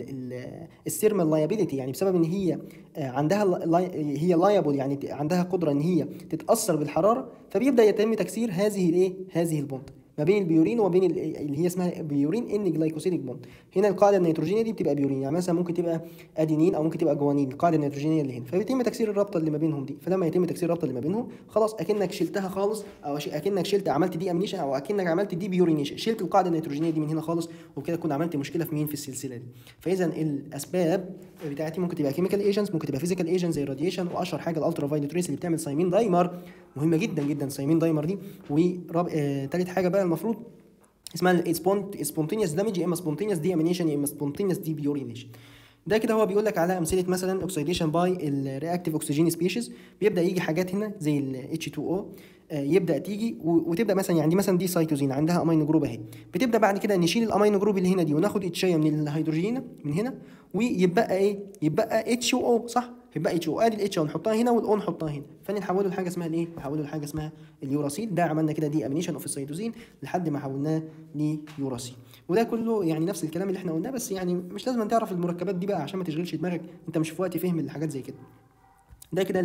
الثيرمال لايبيليتي، يعني بسبب ان هي عندها لاي هي لايبل، يعني عندها قدره ان هي تتاثر بالحراره، فبيبدا يتم تكسير هذه الايه؟ هذه البوند ما بين البيورين وما بين اللي هي اسمها بيورين ان جلايكوسيديك بوند. هنا القاعده النيتروجينيه دي بتبقى بيورين، يعني مثلا ممكن تبقى ادينين او ممكن تبقى جوانين، القاعده النيتروجينيه اللي هنا، فبيتم تكسير الرابطه اللي ما بينهم دي. فلما يتم تكسير الرابطه اللي ما بينهم خلاص اكنك شلتها خالص، او اكنك شلت عملت دي امينيشن، او اكنك عملت دي بيورينيشن، شلت القاعده النيتروجينيه دي من هنا خالص، وبكده تكون عملت مشكله في مين؟ في السلسله دي. فاذا الاسباب بتاعتي ممكن تبقى كيميكال ايجنتس، ممكن تبقى فيزيكال ايجنتس زي الراديشن، واشهر حاجه الالترا فايولت ريس اللي بتعمل ثيامين دايمر، مهمه جدا جدا ثيامين دايمر دي. ورابع آه... ثالث حاجه بقى المفروض اسمها سبونتينيوس دامج، يا اما سبونتينيوس دي امينيشن يا اما سبونتينيوس دي بيورينيشن. ده كده هو بيقول لك على امثله مثلا اوكسيديشن باي الرياكتيف اوكسجين سبيشيز. بيبدا يجي حاجات هنا زي ال اتش تو او، يبدا تيجي وتبدا مثلا، يعني دي مثلا دي سيتوزين عندها امينو جروب اهي، بتبدا بعد كده نشيل الامينو جروب اللي هنا دي وناخد اتشايه من الهيدروجين من هنا، ويبقى ايه؟ يبقى اتش او، صح؟ يبقى اتش او، ادي الاتش او نحطها هنا والاو نحطها هنا، فنحوله لحاجه اسمها الايه؟ نحوله لحاجه اسمها اليوراسيل. ده عملنا كده دي امينيشن اوف السيتوزين لحد ما حولناه ليوراسيل. وده كله يعني نفس الكلام اللي احنا قلناه، بس يعني مش لازم تعرف المركبات دي بقى عشان ما تشغلش دماغك، انت مش في وقت فهم الحاجات زي كده. ده كده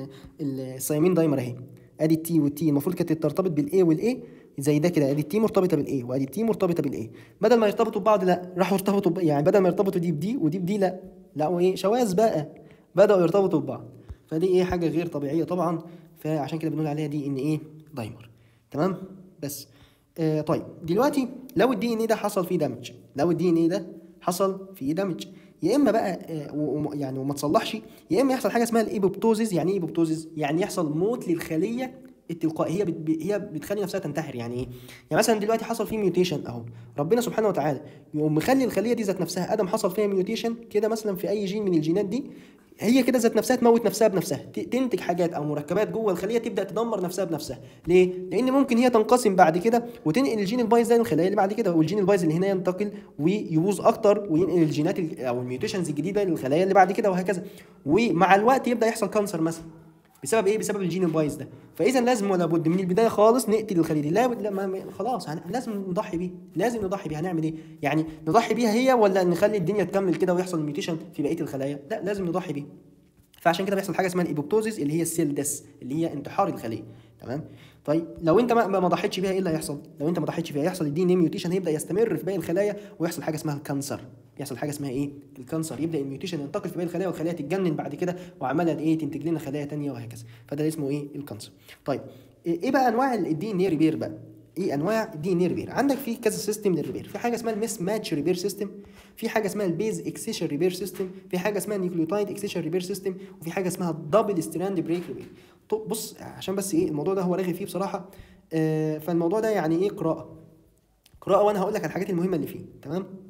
الثيامين دايمر اهي، ادي التي والتي المفروض كانت ترتبط بالاي والاي، زي ده كده ادي التي مرتبطه بالاي وادي التي مرتبطه بالاي، بدل ما يرتبطوا ببعض لا راحوا ارتبطوا، يعني بدل ما يرتبطوا دي بدي ودي بدي لا لا ايه شواذ بقى، بداوا يرتبطوا ببعض. فدي ايه؟ حاجه غير طبيعيه طبعا، فعشان كده بنقول عليها دي ان ايه؟ دايمر، تمام؟ بس آه طيب دلوقتي لو الدي ان ايه ده حصل فيه دامج، لو الدي ان ايه ده حصل فيه دامج، يا اما بقى آه يعني وما تصلحش، يا اما يحصل حاجه اسمها الايبوبتوزيس. يعني ايه ايبوبتوزيس؟ يعني يحصل موت للخليه التلقائي، هي بت... هي بتخلي نفسها تنتحر. يعني ايه؟ يعني مثلا دلوقتي حصل فيه ميوتيشن اهو، ربنا سبحانه وتعالى يقوم مخلي الخليه دي ذات نفسها ادم حصل فيها ميوتيشن كده مثلا في اي جين من الجينات دي، هي كده ذات نفسها تموت نفسها بنفسها، تنتج حاجات او مركبات جوه الخليه تبدا تدمر نفسها بنفسها. ليه؟ لان ممكن هي تنقسم بعد كده وتنقل الجين البايظ ده للخلايا اللي بعد كده، والجين البايظ اللي هنا ينتقل ويبوظ اكتر وينقل الجينات او الميوتيشنز الجديده للخلايا اللي بعد كده وهكذا. ومع الوقت يبدا يحصل كانسر مثلا بسبب ايه؟ بسبب الجين البايظ ده. فاذا لازم ولا بد من البدايه خالص نقتل الخليه دي، لا, لا ما خلاص لازم نضحي بيه، لازم نضحي بيها. هنعمل ايه؟ يعني نضحي بيها هي ولا نخلي الدنيا تكمل كده ويحصل ميوتيشن في بقيه الخلايا؟ لا لازم نضحي بيه. فعشان كده بيحصل حاجه اسمها الايبوبتوزيس اللي هي السيل ديس، اللي هي انتحار الخليه، تمام؟ طيب لو انت ما ما ضحيتش بيها ايه اللي هيحصل؟ لو انت ما ضحيتش بيها يحصل الدي ان اي ميوتيشن، هيبدا يستمر في باقي الخلايا ويحصل حاجه اسمها الكانسر. يحصل حاجه اسمها ايه؟ الكانسر. يبدا الميوتيشن ينتقل في باقي الخلايا والخلايا تتجنن بعد كده وعماله ايه؟ تنتج لنا خلايا ثانيه وهكذا. فده اسمه ايه؟ الكانسر. طيب ايه بقى انواع الدي ان اي ريبير بقى؟ ايه انواع الدي ان اي ريبير؟ عندك في كذا سيستم للريبير، في حاجه اسمها الميس ماتش ريبير سيستم، في حاجه اسمها البيز اكسيشن ريبير سيستم، في حاجه اسمها نيوكليوتايد اكسيشن ريبير سيستم، وفي حاجه اسمها الدبل ستراند بريك ريبير. طب بص عشان بس ايه الموضوع ده هو راغي فيه بصراحه، آه فالموضوع ده يعني ايه؟ قراءه قراءه وانا هقول لك على الحاجات المهمه اللي فيه، تمام؟